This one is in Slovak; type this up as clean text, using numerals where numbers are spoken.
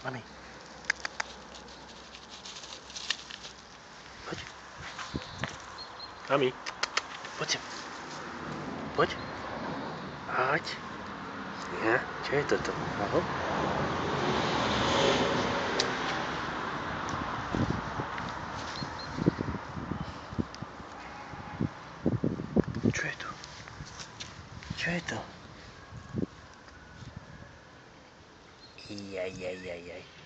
Mami. Poď. Mami. Poď sem. Poď. Poď. Ja, čo je toto? Aho. Čo je to? Čo je to? Jaj.